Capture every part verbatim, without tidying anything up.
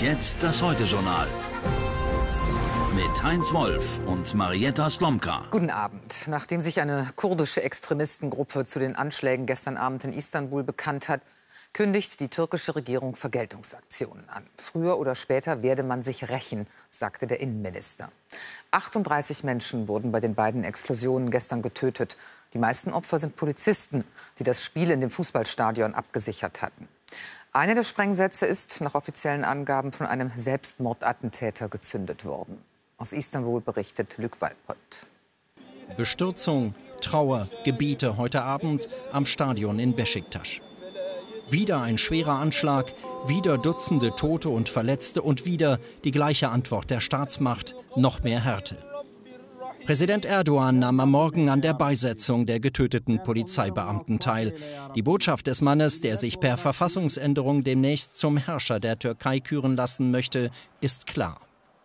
jetzt das Heute-Journal mit Heinz Wolf und Marietta Slomka. Guten Abend. Nachdem sich eine kurdische Extremistengruppe zu den Anschlägen gestern Abend in Istanbul bekannt hat, kündigt die türkische Regierung Vergeltungsaktionen an. Früher oder später werde man sich rächen, sagte der Innenminister. achtunddreißig Menschen wurden bei den beiden Explosionen gestern getötet. Die meisten Opfer sind Polizisten, die das Spiel in dem Fußballstadion abgesichert hatten. Einer der Sprengsätze ist nach offiziellen Angaben von einem Selbstmordattentäter gezündet worden. Aus Istanbul berichtet Luc Walpott. Bestürzung, Trauer, Gebete heute Abend am Stadion in Beşiktaş. Wieder ein schwerer Anschlag, wieder Dutzende Tote und Verletzte und wieder die gleiche Antwort der Staatsmacht, noch mehr Härte. Präsident Erdogan nahm am Morgen an der Beisetzung der getöteten Polizeibeamten teil. Die Botschaft des Mannes, der sich per Verfassungsänderung demnächst zum Herrscher der Türkei küren lassen möchte, ist klar.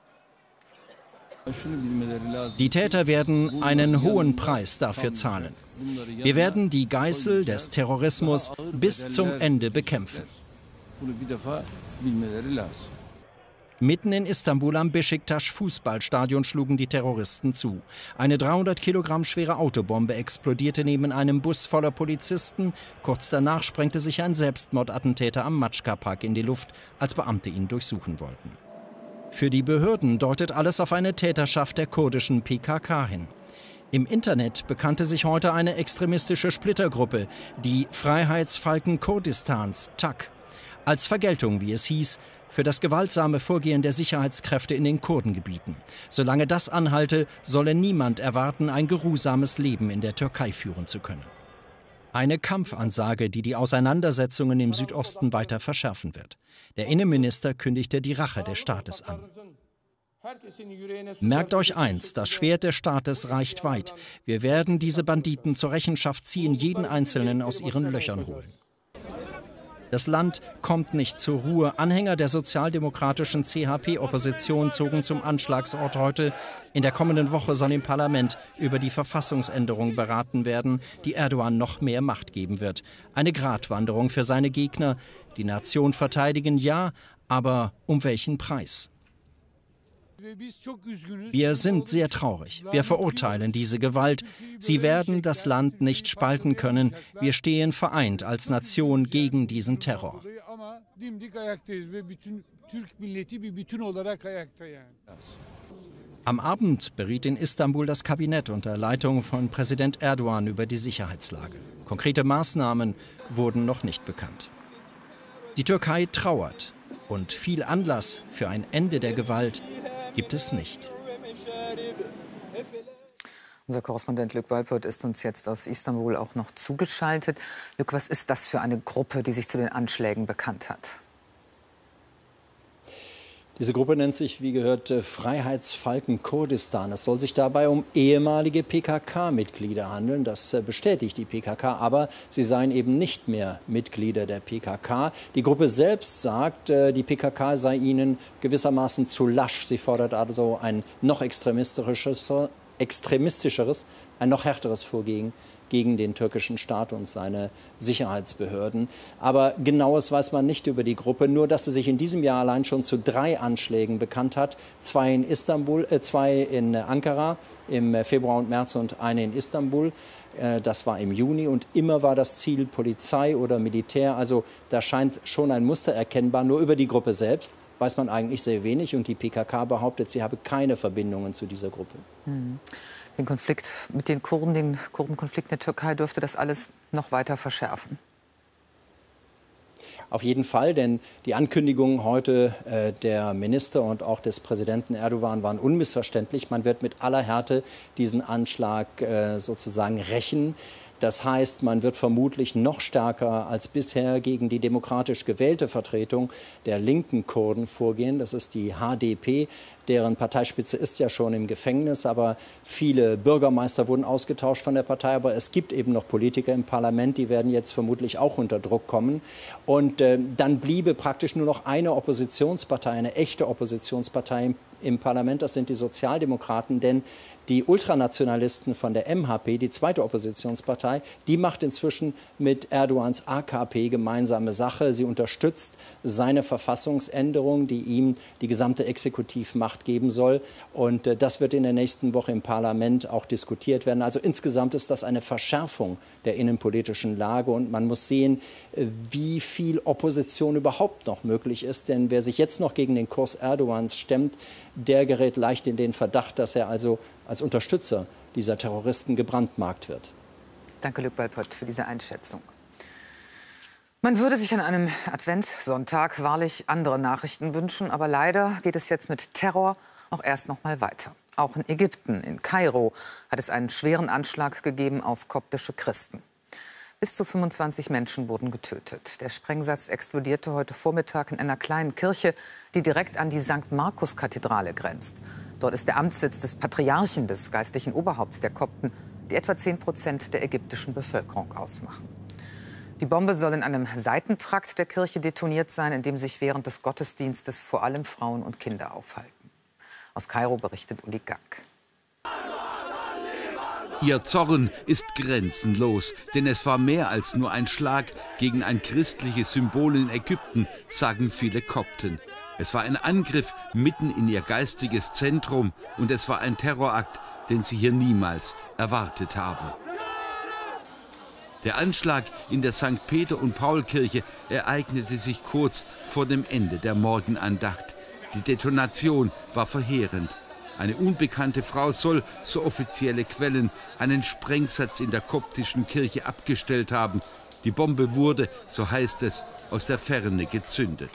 Die Täter werden einen hohen Preis dafür zahlen. Wir werden die Geißel des Terrorismus bis zum Ende bekämpfen. Mitten in Istanbul am Beşiktaş Fußballstadion schlugen die Terroristen zu. Eine dreihundert Kilogramm schwere Autobombe explodierte neben einem Bus voller Polizisten. Kurz danach sprengte sich ein Selbstmordattentäter am Maçka-Park in die Luft, als Beamte ihn durchsuchen wollten. Für die Behörden deutet alles auf eine Täterschaft der kurdischen P K K hin. Im Internet bekannte sich heute eine extremistische Splittergruppe, die Freiheitsfalken Kurdistans, T A K, als Vergeltung, wie es hieß, für das gewaltsame Vorgehen der Sicherheitskräfte in den Kurdengebieten. Solange das anhalte, solle niemand erwarten, ein geruhsames Leben in der Türkei führen zu können. Eine Kampfansage, die die Auseinandersetzungen im Südosten weiter verschärfen wird. Der Innenminister kündigte die Rache des Staates an. Merkt euch eins, das Schwert des Staates reicht weit. Wir werden diese Banditen zur Rechenschaft ziehen, jeden Einzelnen aus ihren Löchern holen. Das Land kommt nicht zur Ruhe. Anhänger der sozialdemokratischen C H P-Opposition zogen zum Anschlagsort heute. In der kommenden Woche soll im Parlament über die Verfassungsänderung beraten werden, die Erdogan noch mehr Macht geben wird. Eine Gratwanderung für seine Gegner. Die Nation verteidigen, ja, aber um welchen Preis? Wir sind sehr traurig. Wir verurteilen diese Gewalt. Sie werden das Land nicht spalten können. Wir stehen vereint als Nation gegen diesen Terror. Am Abend beriet in Istanbul das Kabinett unter Leitung von Präsident Erdogan über die Sicherheitslage. Konkrete Maßnahmen wurden noch nicht bekannt. Die Türkei trauert und viel Anlass für ein Ende der Gewalt gibt es nicht. Unser Korrespondent Luc Walpott ist uns jetzt aus Istanbul auch noch zugeschaltet. Luc, was ist das für eine Gruppe, die sich zu den Anschlägen bekannt hat? Diese Gruppe nennt sich, wie gehört, Freiheitsfalken Kurdistan. Es soll sich dabei um ehemalige P K K-Mitglieder handeln. Das bestätigt die P K K, aber sie seien eben nicht mehr Mitglieder der P K K. Die Gruppe selbst sagt, die P K K sei ihnen gewissermaßen zu lasch. Sie fordert also ein noch extremistischeres, extremistischeres ein noch härteres Vorgehen gegen den türkischen Staat und seine Sicherheitsbehörden. Aber Genaues weiß man nicht über die Gruppe, nur dass sie sich in diesem Jahr allein schon zu drei Anschlägen bekannt hat. Zwei in Istanbul, äh, zwei in Ankara im Februar und März und eine in Istanbul. Äh, das war im Juni und immer war das Ziel Polizei oder Militär. Also da scheint schon ein Muster erkennbar. Nur über die Gruppe selbst weiß man eigentlich sehr wenig und die P K K behauptet, sie habe keine Verbindungen zu dieser Gruppe. Mhm. Den Konflikt mit den Kurden, den Kurdenkonflikt in der Türkei dürfte das alles noch weiter verschärfen. Auf jeden Fall, denn die Ankündigungen heute äh, der Minister und auch des Präsidenten Erdogan waren unmissverständlich. Man wird mit aller Härte diesen Anschlag äh, sozusagen rächen. Das heißt, man wird vermutlich noch stärker als bisher gegen die demokratisch gewählte Vertretung der linken Kurden vorgehen. Das ist die H D P. Deren Parteispitze ist ja schon im Gefängnis, aber viele Bürgermeister wurden ausgetauscht von der Partei. Aber es gibt eben noch Politiker im Parlament, die werden jetzt vermutlich auch unter Druck kommen. Und äh, dann bliebe praktisch nur noch eine Oppositionspartei, eine echte Oppositionspartei im Parlament, das sind die Sozialdemokraten, denn die Ultranationalisten von der M H P, die zweite Oppositionspartei, die macht inzwischen mit Erdogans A K P gemeinsame Sache. Sie unterstützt seine Verfassungsänderung, die ihm die gesamte Exekutivmacht geben soll. Und äh, das wird in der nächsten Woche im Parlament auch diskutiert werden. Also insgesamt ist das eine Verschärfung der innenpolitischen Lage. Und man muss sehen, äh, wie viel Opposition überhaupt noch möglich ist. Denn wer sich jetzt noch gegen den Kurs Erdogans stemmt, der gerät leicht in den Verdacht, dass er also als Unterstützer dieser Terroristen gebrandmarkt wird. Danke, Luc Belpot, für diese Einschätzung. Man würde sich an einem Adventssonntag wahrlich andere Nachrichten wünschen, aber leider geht es jetzt mit Terror auch erst noch mal weiter. Auch in Ägypten, in Kairo, hat es einen schweren Anschlag gegeben auf koptische Christen. Bis zu fünfundzwanzig Menschen wurden getötet. Der Sprengsatz explodierte heute Vormittag in einer kleinen Kirche, die direkt an die Sankt Markus-Kathedrale grenzt. Dort ist der Amtssitz des Patriarchen, des geistlichen Oberhaupts der Kopten, die etwa zehn Prozent der ägyptischen Bevölkerung ausmachen. Die Bombe soll in einem Seitentrakt der Kirche detoniert sein, in dem sich während des Gottesdienstes vor allem Frauen und Kinder aufhalten. Aus Kairo berichtet Uli Gack. Ihr Zorn ist grenzenlos, denn es war mehr als nur ein Schlag gegen ein christliches Symbol in Ägypten, sagen viele Kopten. Es war ein Angriff mitten in ihr geistiges Zentrum und es war ein Terrorakt, den sie hier niemals erwartet haben. Der Anschlag in der Sankt Peter- und Paul-Kirche ereignete sich kurz vor dem Ende der Morgenandacht. Die Detonation war verheerend. Eine unbekannte Frau soll, so offizielle Quellen, einen Sprengsatz in der koptischen Kirche abgestellt haben. Die Bombe wurde, so heißt es, aus der Ferne gezündet.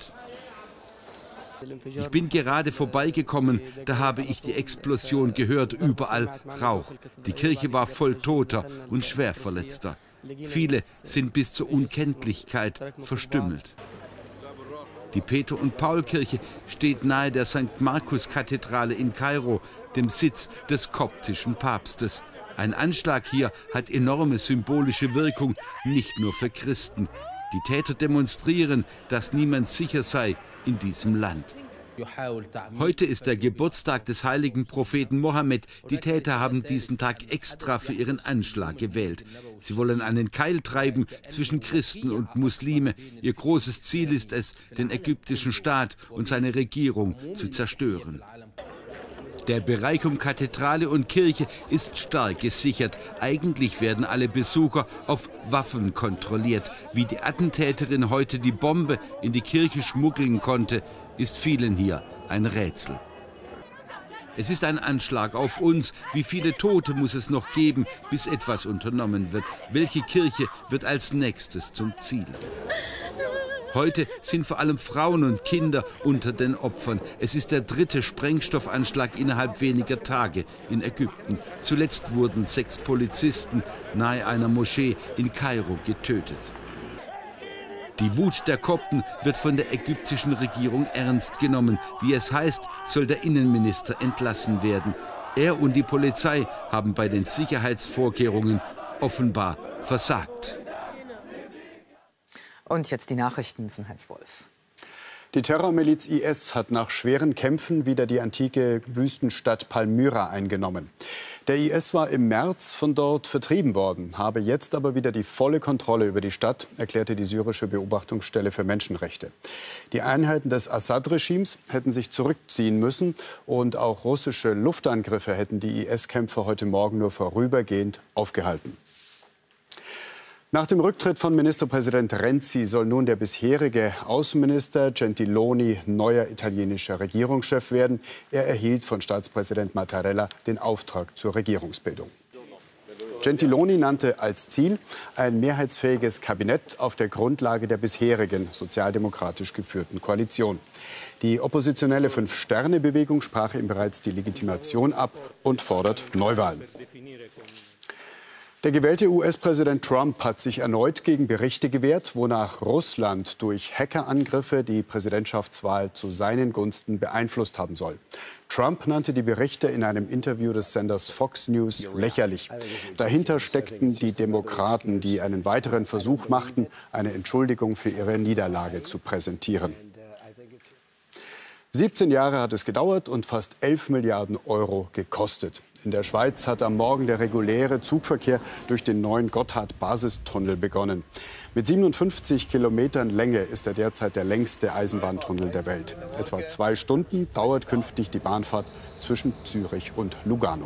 Ich bin gerade vorbeigekommen, da habe ich die Explosion gehört, überall Rauch. Die Kirche war voll Toter und Schwerverletzter. Viele sind bis zur Unkenntlichkeit verstümmelt. Die Peter- und Paul-Kirche steht nahe der Sankt Markus-Kathedrale in Kairo, dem Sitz des koptischen Papstes. Ein Anschlag hier hat enorme symbolische Wirkung, nicht nur für Christen. Die Täter demonstrieren, dass niemand sicher sei in diesem Land. Heute ist der Geburtstag des heiligen Propheten Mohammed. Die Täter haben diesen Tag extra für ihren Anschlag gewählt. Sie wollen einen Keil treiben zwischen Christen und Muslime. Ihr großes Ziel ist es, den ägyptischen Staat und seine Regierung zu zerstören. Der Bereich um Kathedrale und Kirche ist stark gesichert. Eigentlich werden alle Besucher auf Waffen kontrolliert. Wie die Attentäterin heute die Bombe in die Kirche schmuggeln konnte, ist vielen hier ein Rätsel. Es ist ein Anschlag auf uns. Wie viele Tote muss es noch geben, bis etwas unternommen wird? Welche Kirche wird als nächstes zum Ziel? Heute sind vor allem Frauen und Kinder unter den Opfern. Es ist der dritte Sprengstoffanschlag innerhalb weniger Tage in Ägypten. Zuletzt wurden sechs Polizisten nahe einer Moschee in Kairo getötet. Die Wut der Kopten wird von der ägyptischen Regierung ernst genommen. Wie es heißt, soll der Innenminister entlassen werden. Er und die Polizei haben bei den Sicherheitsvorkehrungen offenbar versagt. Und jetzt die Nachrichten von Heinz Wolf. Die Terrormiliz I S hat nach schweren Kämpfen wieder die antike Wüstenstadt Palmyra eingenommen. Der I S war im März von dort vertrieben worden, habe jetzt aber wieder die volle Kontrolle über die Stadt, erklärte die syrische Beobachtungsstelle für Menschenrechte. Die Einheiten des Assad-Regimes hätten sich zurückziehen müssen und auch russische Luftangriffe hätten die I S-Kämpfer heute Morgen nur vorübergehend aufgehalten. Nach dem Rücktritt von Ministerpräsident Renzi soll nun der bisherige Außenminister Gentiloni neuer italienischer Regierungschef werden. Er erhielt von Staatspräsident Mattarella den Auftrag zur Regierungsbildung. Gentiloni nannte als Ziel ein mehrheitsfähiges Kabinett auf der Grundlage der bisherigen sozialdemokratisch geführten Koalition. Die oppositionelle Fünf-Sterne-Bewegung sprach ihm bereits die Legitimation ab und fordert Neuwahlen. Der gewählte U S-Präsident Trump hat sich erneut gegen Berichte gewehrt, wonach Russland durch Hackerangriffe die Präsidentschaftswahl zu seinen Gunsten beeinflusst haben soll. Trump nannte die Berichte in einem Interview des Senders Fox News lächerlich. Dahinter steckten die Demokraten, die einen weiteren Versuch machten, eine Entschuldigung für ihre Niederlage zu präsentieren. siebzehn Jahre hat es gedauert und fast elf Milliarden Euro gekostet. In der Schweiz hat am Morgen der reguläre Zugverkehr durch den neuen Gotthard-Basistunnel begonnen. Mit siebenundfünfzig Kilometern Länge ist er derzeit der längste Eisenbahntunnel der Welt. Etwa zwei Stunden dauert künftig die Bahnfahrt zwischen Zürich und Lugano.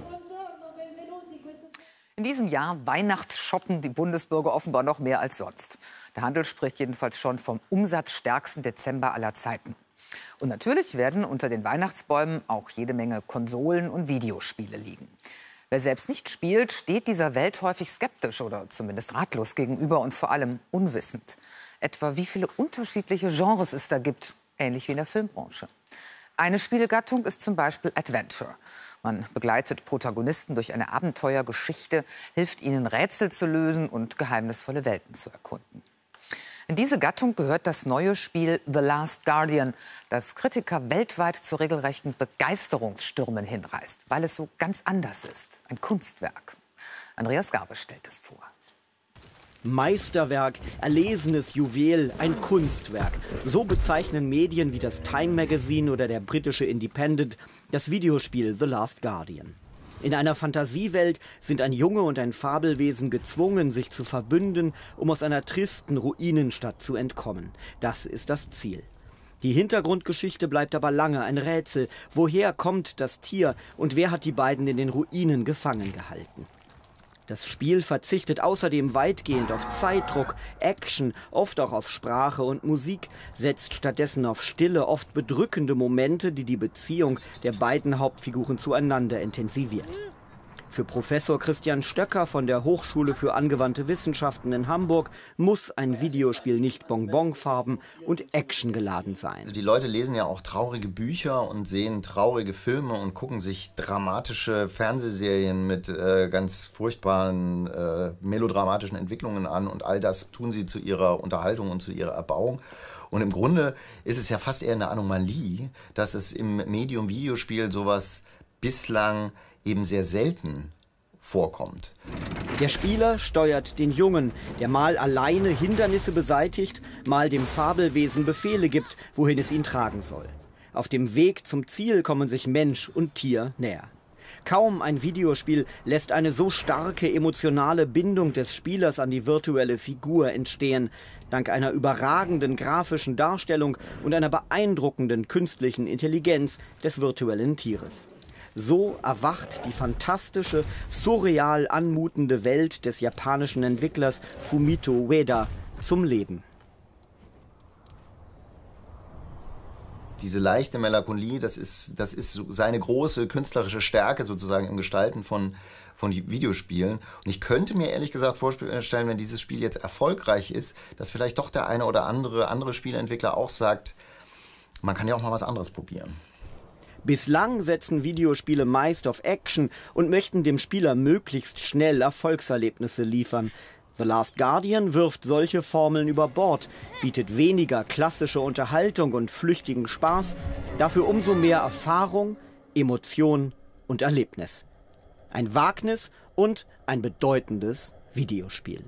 In diesem Jahr Weihnachtsshoppen die Bundesbürger offenbar noch mehr als sonst. Der Handel spricht jedenfalls schon vom umsatzstärksten Dezember aller Zeiten. Und natürlich werden unter den Weihnachtsbäumen auch jede Menge Konsolen und Videospiele liegen. Wer selbst nicht spielt, steht dieser Welt häufig skeptisch oder zumindest ratlos gegenüber und vor allem unwissend. Etwa wie viele unterschiedliche Genres es da gibt, ähnlich wie in der Filmbranche. Eine Spielegattung ist zum Beispiel Adventure. Man begleitet Protagonisten durch eine Abenteuergeschichte, hilft ihnen Rätsel zu lösen und geheimnisvolle Welten zu erkunden. In diese Gattung gehört das neue Spiel The Last Guardian, das Kritiker weltweit zu regelrechten Begeisterungsstürmen hinreißt, weil es so ganz anders ist. Ein Kunstwerk. Andreas Garbe stellt es vor. Meisterwerk, erlesenes Juwel, ein Kunstwerk. So bezeichnen Medien wie das Time Magazine oder der britische Independent das Videospiel The Last Guardian. In einer Fantasiewelt sind ein Junge und ein Fabelwesen gezwungen, sich zu verbünden, um aus einer tristen Ruinenstadt zu entkommen. Das ist das Ziel. Die Hintergrundgeschichte bleibt aber lange ein Rätsel. Woher kommt das Tier und wer hat die beiden in den Ruinen gefangen gehalten? Das Spiel verzichtet außerdem weitgehend auf Zeitdruck, Action, oft auch auf Sprache und Musik, setzt stattdessen auf stille, oft bedrückende Momente, die die Beziehung der beiden Hauptfiguren zueinander intensiviert. Für Professor Christian Stöcker von der Hochschule für angewandte Wissenschaften in Hamburg muss ein Videospiel nicht Bonbonfarben und Action geladen sein. Also die Leute lesen ja auch traurige Bücher und sehen traurige Filme und gucken sich dramatische Fernsehserien mit äh, ganz furchtbaren, äh, melodramatischen Entwicklungen an. Und all das tun sie zu ihrer Unterhaltung und zu ihrer Erbauung. Und im Grunde ist es ja fast eher eine Anomalie, dass es im Medium Videospiel sowas bislang eben sehr selten vorkommt. Der Spieler steuert den Jungen, der mal alleine Hindernisse beseitigt, mal dem Fabelwesen Befehle gibt, wohin es ihn tragen soll. Auf dem Weg zum Ziel kommen sich Mensch und Tier näher. Kaum ein Videospiel lässt eine so starke emotionale Bindung des Spielers an die virtuelle Figur entstehen, dank einer überragenden grafischen Darstellung und einer beeindruckenden künstlichen Intelligenz des virtuellen Tieres. So erwacht die fantastische, surreal anmutende Welt des japanischen Entwicklers Fumito Ueda zum Leben. Diese leichte Melancholie, das ist, das ist seine große künstlerische Stärke sozusagen im Gestalten von, von Videospielen. Und ich könnte mir ehrlich gesagt vorstellen, wenn dieses Spiel jetzt erfolgreich ist, dass vielleicht doch der eine oder andere andere Spieleentwickler auch sagt, man kann ja auch mal was anderes probieren. Bislang setzen Videospiele meist auf Action und möchten dem Spieler möglichst schnell Erfolgserlebnisse liefern. The Last Guardian wirft solche Formeln über Bord, bietet weniger klassische Unterhaltung und flüchtigen Spaß, dafür umso mehr Erfahrung, Emotion und Erlebnis. Ein Wagnis und ein bedeutendes Videospiel.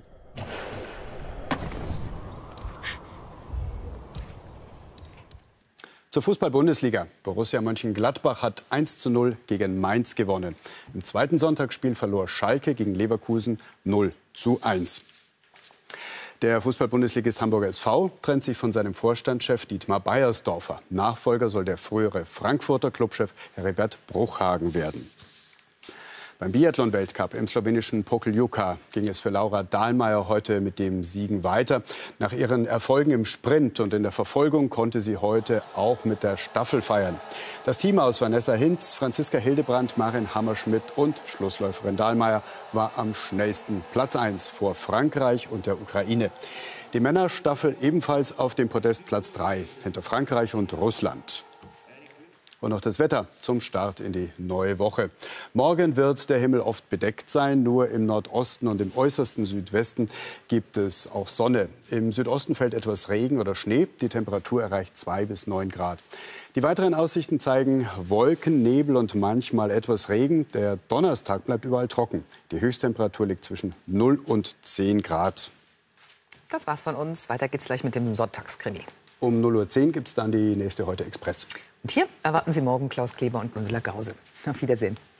Zur Fußball-Bundesliga. Borussia Mönchengladbach hat eins zu null gegen Mainz gewonnen. Im zweiten Sonntagsspiel verlor Schalke gegen Leverkusen null zu eins. Der Fußball-Bundesligist Hamburger S V trennt sich von seinem Vorstandschef Dietmar Beiersdorfer. Nachfolger soll der frühere Frankfurter Clubchef Heribert Bruchhagen werden. Beim Biathlon-Weltcup im slowenischen Pokljuka ging es für Laura Dahlmeier heute mit dem Siegen weiter. Nach ihren Erfolgen im Sprint und in der Verfolgung konnte sie heute auch mit der Staffel feiern. Das Team aus Vanessa Hinz, Franziska Hildebrandt, Marin Hammerschmidt und Schlussläuferin Dahlmeier war am schnellsten. Platz eins vor Frankreich und der Ukraine. Die Männerstaffel ebenfalls auf dem Podest Platz drei hinter Frankreich und Russland. Und noch das Wetter zum Start in die neue Woche. Morgen wird der Himmel oft bedeckt sein. Nur im Nordosten und im äußersten Südwesten gibt es auch Sonne. Im Südosten fällt etwas Regen oder Schnee. Die Temperatur erreicht zwei bis neun Grad. Die weiteren Aussichten zeigen Wolken, Nebel und manchmal etwas Regen. Der Donnerstag bleibt überall trocken. Die Höchsttemperatur liegt zwischen null und zehn Grad. Das war's von uns. Weiter geht's gleich mit dem Sonntagskrimi. Um null Uhr zehn gibt es dann die nächste Heute Express. Und hier erwarten Sie morgen Klaus Kleber und Gundula Gause. Auf Wiedersehen.